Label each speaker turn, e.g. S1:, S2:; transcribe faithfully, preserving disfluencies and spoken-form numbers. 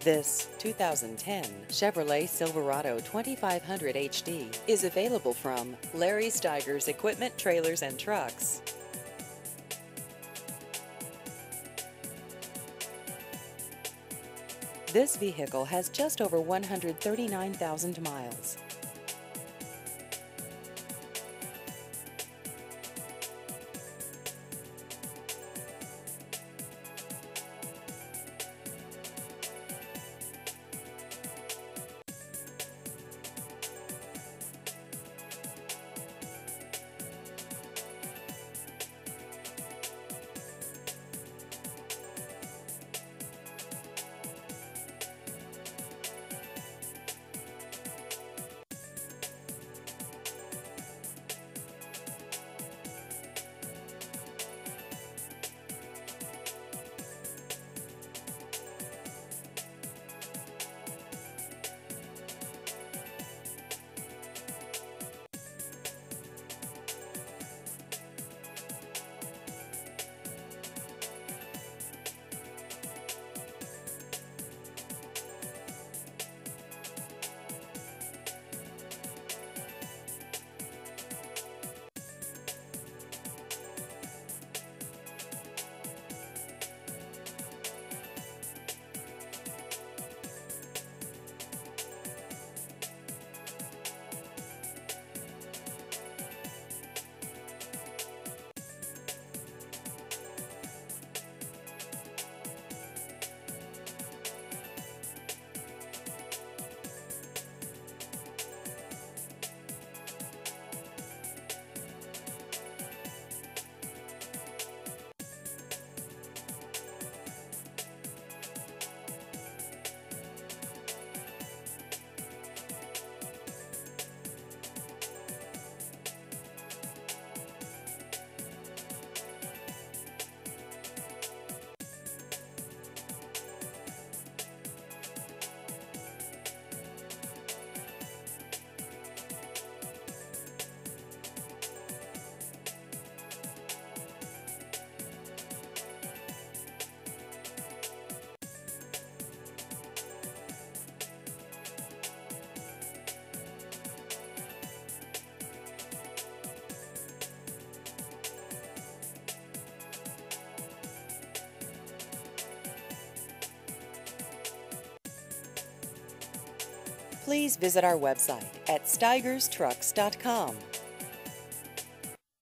S1: This two thousand ten Chevrolet Silverado twenty-five hundred H D is available from Larry Steigers Equipment, Trailers and Trucks. This vehicle has just over one hundred thirty-nine thousand miles. Please visit our website at steigers trucks dot com.